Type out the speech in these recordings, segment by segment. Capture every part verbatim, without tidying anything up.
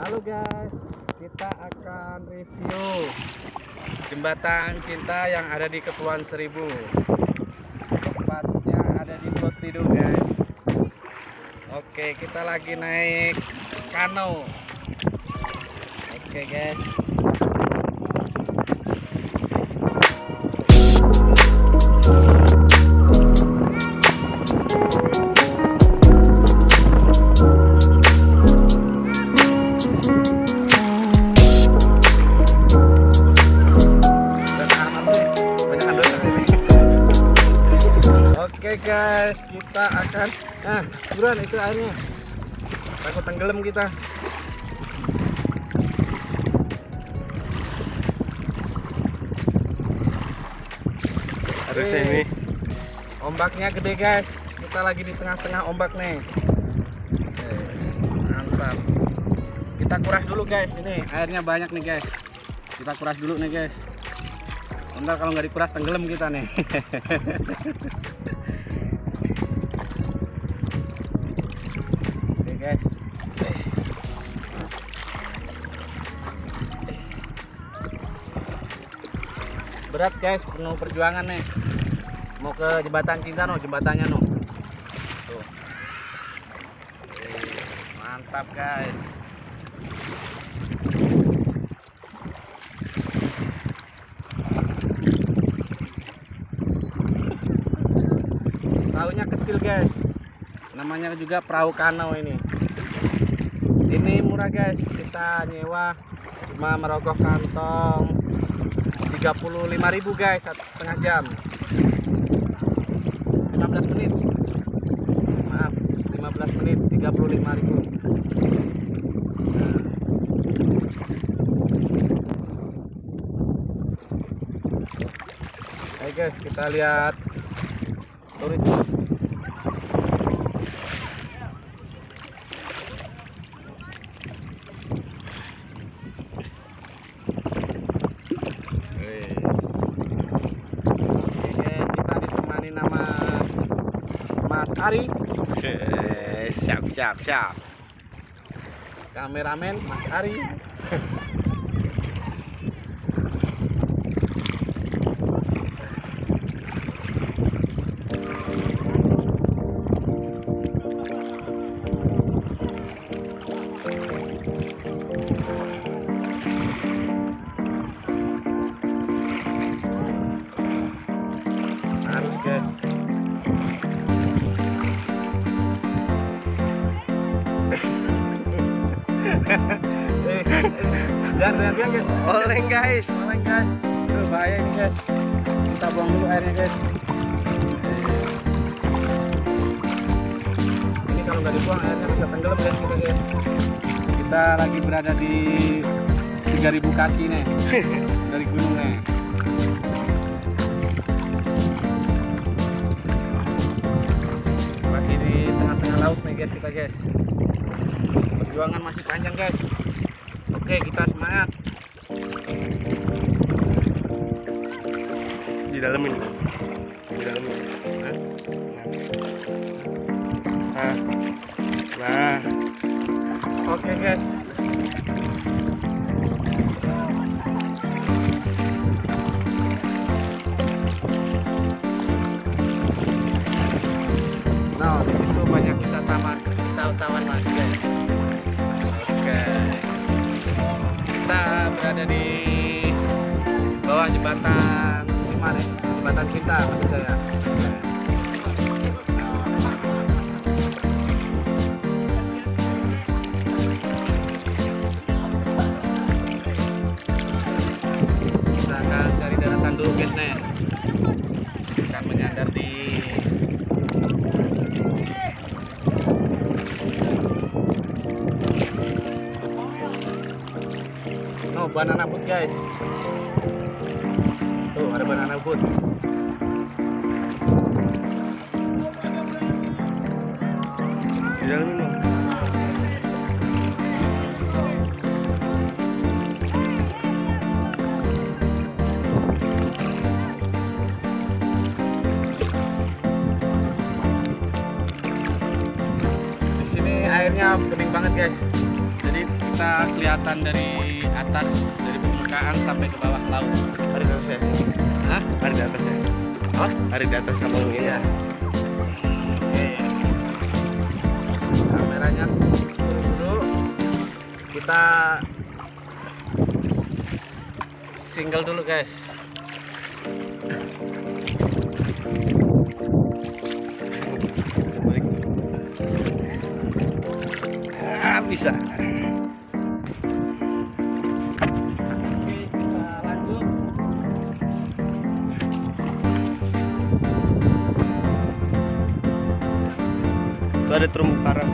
Halo guys, kita akan review jembatan cinta yang ada di Kepulauan Seribu. Tempatnya ada di Pulau Tidung guys. Oke, kita lagi naik kano. Oke guys. Oke guys, kita akan nah buruan itu airnya, takut tenggelam kita. Harusnya ini ombaknya gede guys, kita lagi di tengah-tengah ombak nih. Oke, mantap. Kita kuras dulu guys, ini airnya banyak nih guys, kita kuras dulu nih guys. Bentar, kalau nggak dikuras tenggelam kita nih. Oke guys, berat guys, penuh perjuangan nih. Mau ke jembatan cinta no, jembatannya no. Tuh. Oke, mantap guys. Perahunya kecil guys, namanya juga perahu kano ini. Ini murah guys, kita nyewa cuma merogoh kantong tiga puluh lima ribu guys, satu setengah jam, lima belas menit, maaf lima belas menit, tiga puluh lima ribu. Oke guys, kita lihat turis. Mas Ari, siap siap siap. kameramen Mas Ari. Harus guys. Jangan biar guys. Oleng guys. Oleng guys. Tuh bahaya ini guys. Kita buang dulu airnya guys. Ini kalau nggak dibuang airnya bisa tenggelam guys kita guys. Kita lagi berada di tiga ribu kaki nih dari gunung nih. Lagi di tengah-tengah laut nih guys kita guys. Perjuangan masih panjang guys. Oke, kita semangat. Di dalam ini. Di dalam ini. Hah? Nah. Nah. Oke guys. Nah, di situ banyak wisatawan, wisatawan mas guys. Oke. Kita berada di bawah jembatan lima nih, jembatan cinta maksud saya. Kita akan cari daratan dulu guys nih. Akan menyandar di no banana boat guys. Tuh ada banana boat. Di dalam ini. Di sini airnya bening banget guys. Jadi kita kita kelihatan dari atas, dari permukaan sampai ke bawah laut. Ada di atas ya? Hah? Ada di atas ya? Oh? Ada di atas sama ini ya? Oke. Kameranya turun dulu. Kita single dulu guys. Ah, bisa. Oke, kita lanjut. Itu ada terumbu karang.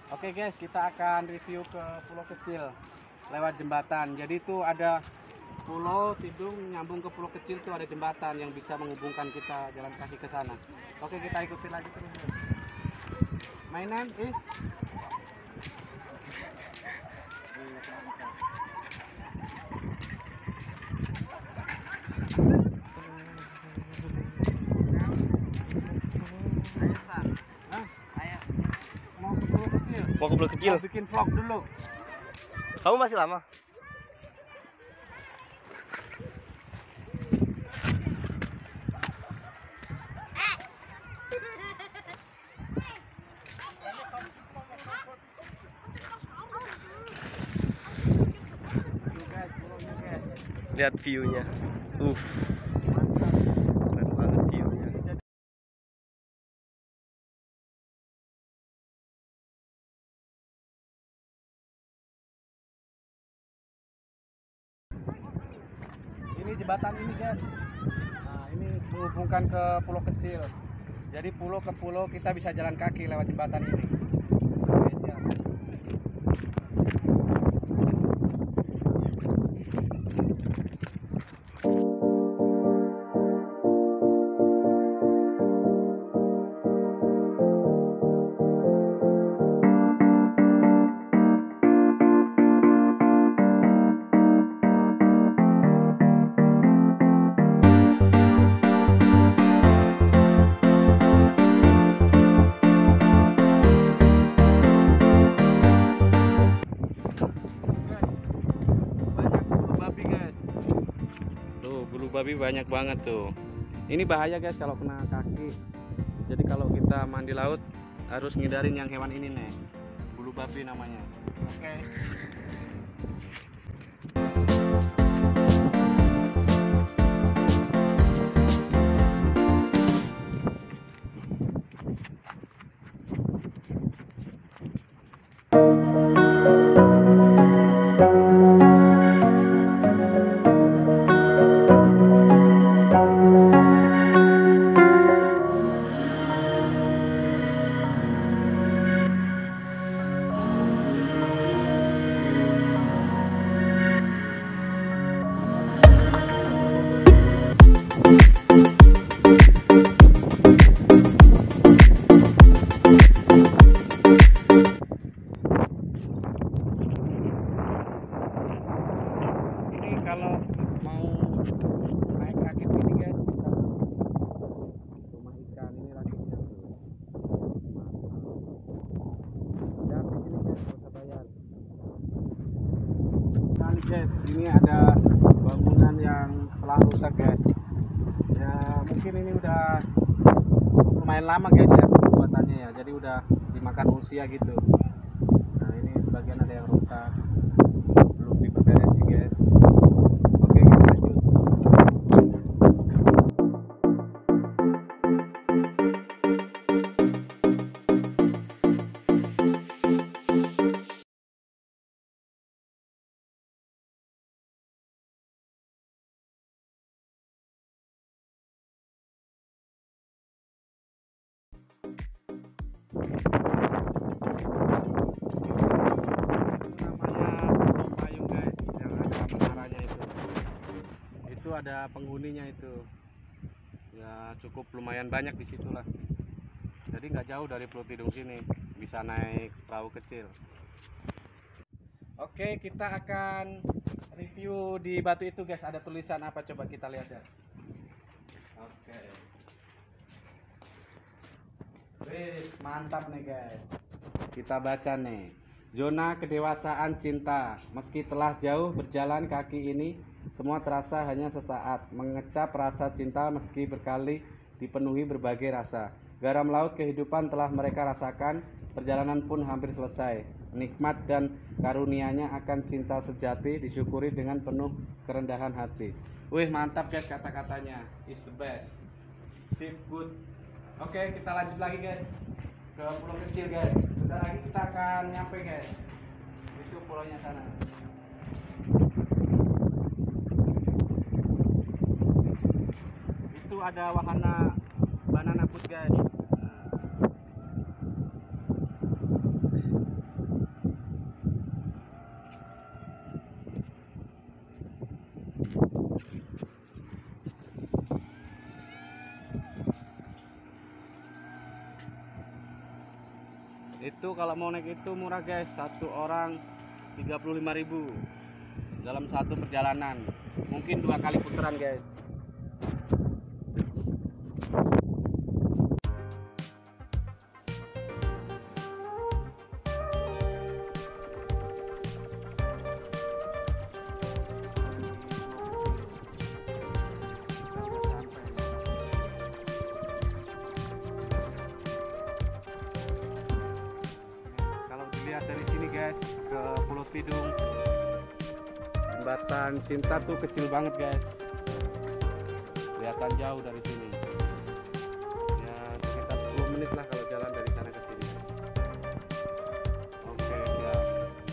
Oke guys, kita akan review ke pulau kecil lewat jembatan. Jadi itu ada pulau Tidung nyambung ke pulau kecil, tuh ada jembatan yang bisa menghubungkan kita jalan kaki ke sana. Oke, kita ikuti lagi terus. Mainan eh mau ke pulau kecil. Mau ke pulau kecil? Mau bikin vlog dulu. Kamu masih lama? Tuh guys, pulaunya guys. Lihat view-nya. Uh. Keren banget view-nya. Ini jembatan ini guys. Nah, ini menghubungkan ke pulau kecil. Jadi pulau ke pulau kita bisa jalan kaki lewat jembatan ini. Oke, siap. Babi banyak banget tuh. Ini bahaya guys kalau kena kaki. Jadi kalau kita mandi laut harus ngindarin yang hewan ini nih. Bulu babi namanya. Oke. Kalau mau naik rakit ini guys, bisa rumah ikan ini rakitnya tuh. Ya di sini guys, nggak usah bayar. Nah nih guys, ini ada bangunan yang telah rusak guys. Ya mungkin ini udah lumayan lama guys ya pembuatannya ya, jadi udah dimakan usia gitu. Nah ini sebagian ada yang rusak, belum diperbaiki guys. Namanya payung guys, yang ada menaranya itu. Itu ada penghuninya itu. Ya cukup lumayan banyak di situlah. Jadi nggak jauh dari Pulau Tidung sini, bisa naik perahu kecil. Oke, kita akan review di batu itu guys. Ada tulisan apa coba kita lihat ya. Oke. Wih, mantap nih guys. Kita baca nih. Zona kedewasaan cinta. Meski telah jauh berjalan kaki ini, semua terasa hanya sesaat. Mengecap rasa cinta meski berkali dipenuhi berbagai rasa. Garam laut kehidupan telah mereka rasakan. Perjalanan pun hampir selesai. Nikmat dan karunia-Nya akan cinta sejati disyukuri dengan penuh kerendahan hati. Wih, mantap guys kata-katanya. Is the best. Sip good. Oke, kita lanjut lagi guys ke pulau kecil guys. Bentar lagi kita akan nyampe guys. Itu pulaunya sana. Itu ada wahana banana boat guys. Itu kalau mau naik itu murah guys, satu orang tiga puluh lima ribu dalam satu perjalanan, mungkin dua kali putaran guys. Lihat dari sini guys ke Pulau Tidung, jembatan cinta tuh kecil banget guys, kelihatan jauh dari sini ya, sekitar sepuluh menit lah kalau jalan dari sana ke sini. Oke siap.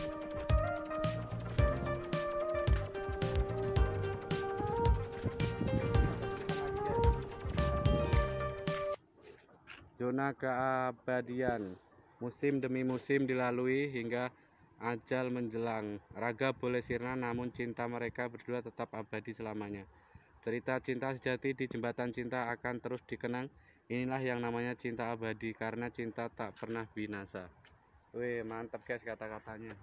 Zona keabadian, musim demi musim dilalui hingga ajal menjelang. Raga boleh sirna namun cinta mereka berdua tetap abadi selamanya. Cerita cinta sejati di jembatan cinta akan terus dikenang. Inilah yang namanya cinta abadi, karena cinta tak pernah binasa. Wih mantap guys kata-katanya.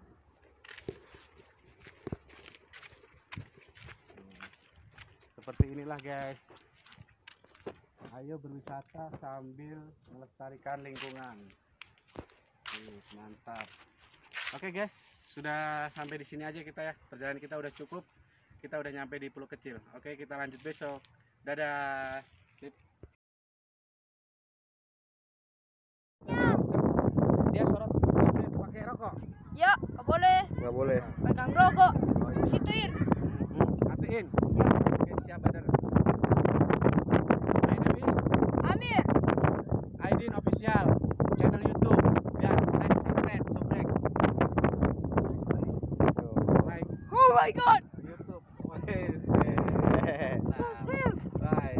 Seperti inilah guys, ayo berwisata sambil melestarikan lingkungan. Mantap. Oke guys, sudah sampai di sini aja kita ya. Perjalanan kita udah cukup. Kita udah nyampe di Pulau Kecil. Oke, kita lanjut besok. Dadah. Sip. Dia sorot boleh pakai rokok. Ya, nggak boleh. Nggak boleh. Pegang rokok. Situin. Hmm, matiin. Oke, siap Badar. My name is Amir. Aidin Official, channel YouTube. Ya, like, subscribe, subscribe. Like Oh my god. YouTube. Bye.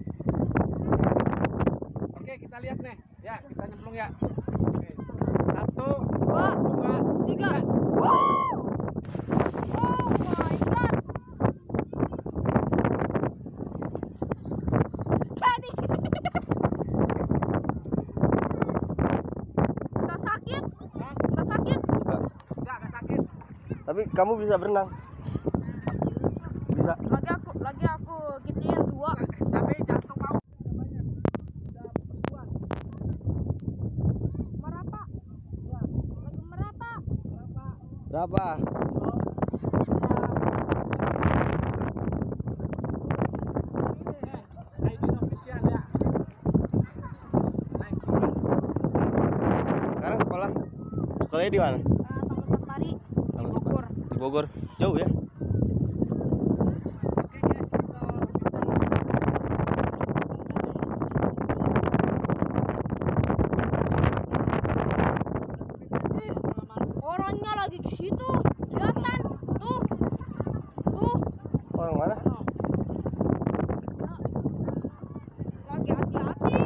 Oke, kita lihat nih. Ya, kita nyemplung ya. Oke. Satu, Dua, dua, tiga. Wow. Oh my god. Tadi. Gak sakit? Hah? Gak sakit? Enggak, enggak sakit. Tapi kamu bisa berenang? Bisa. Lagi aku, lagi aku gituin dua. Tapi jantung kamu Merapa? Ya, lagi merapa? Berapa? Aidin Official ya. Naik Sekarang sekolah? Sekolahnya di mana? Taman Safari Taman di Bogor. Di Bogor. Jauh ya? Ih, orangnya lagi di situ. Kelihatan. Tuh. Tuh. Orang mana? Lagi hati-hati.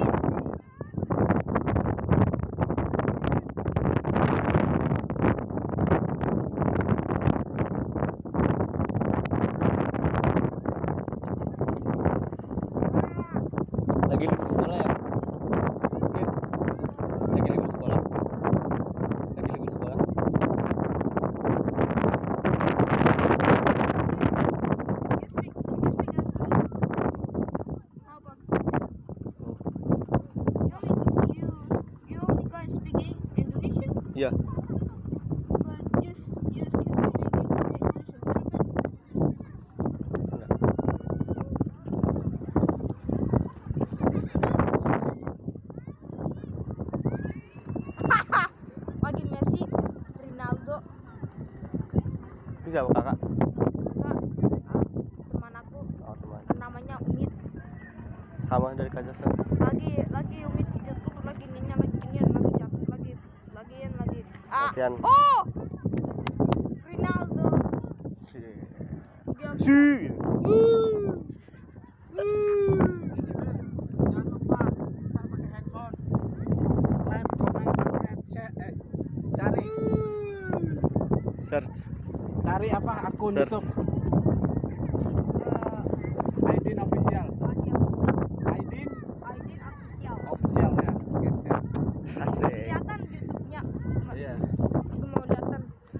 Lagi libur sekolah ya? Mungkin. Lagi libur sekolah? Lagi libur sekolah? You speak, you speak English. How about you only you you only guys speak Indonesian, Iya. but you s- you can speak English a little bit. Enggak. Lagi Messi, Ronaldo, Itu siapa kakak? enggak ah, teman aku Oh teman. namanya Umit. Sama dari Kazakhstan. Lagi lagi Umit si jatuh lagi ninya lagi ginian lagi jatuh lagi lagian lagi. Ah. Latihan. Oh. Ronaldo. Dia Si. Jangan lupa ntar pakai handphone. Like, comment, subscribe, share. Eh, cari Search. cari apa akun Search. YouTube eh, Aidin Official. Aidin Aidin Aidin official. Official ya. Oke, siap. Asik. Kelihatan YouTube-nya.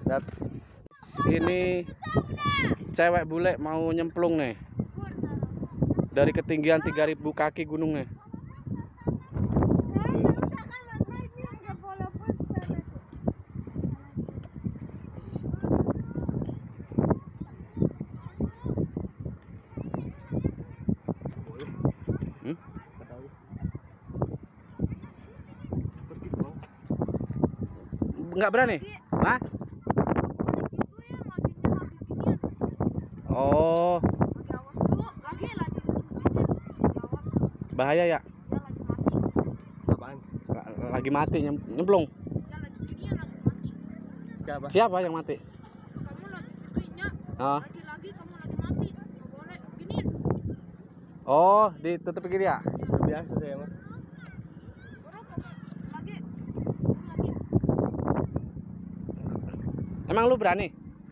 Lihat. Ini cewek bule mau nyemplung nih. Dari ketinggian tiga ribu kaki gunung nih. Hmm? Nggak berani? Hah? Oh, bahaya ya? La- Lagi mati nyem- nyemplung. Siapa? Siapa yang mati? Kamu lagi gitunya, Oh, lagi-lagi kamu lagi mati, nggak boleh giniin. oh ditutup gini ya? Biasa saya mah. Baru kamu lagi, lagi. Emang lu berani?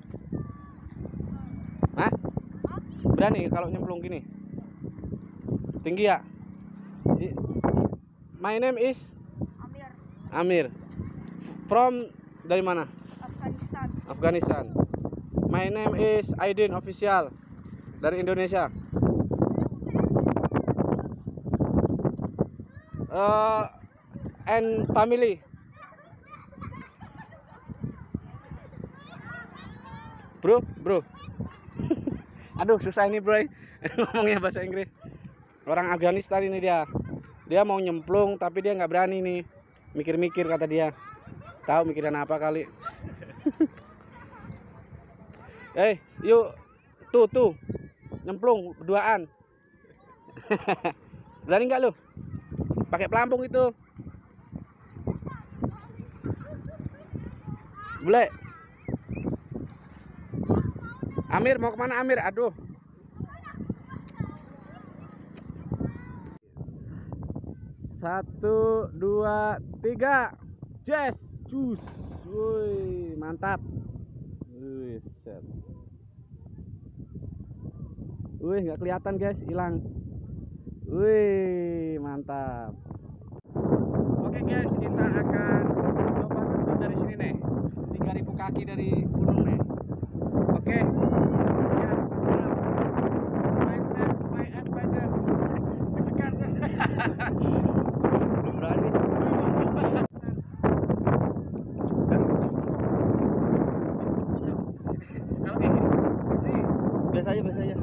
Hah? Berani kalau nyemplung gini? Tinggi ya? I- My name is Amir, Amir. From dari mana? Afghanistan. Afghanistan. My name is Aidin official dari Indonesia. Uh, and family. Bro, bro. Aduh, susah ini, bro. Ngomongnya bahasa Inggris. Orang Afghanistan ini dia. Dia mau nyemplung tapi dia nggak berani nih. Mikir-mikir kata dia. Tahu mikiran apa kali. Eh, yuk. Tuh, tuh. Nyemplung berduaan. Berani nggak lu? Pakai pelampung itu. Boleh. Amir mau kemana Amir? Aduh. Satu, dua, tiga. Yes, jus. Woi, mantap. Wih, set. Wih, nggak kelihatan guys, hilang. Wih.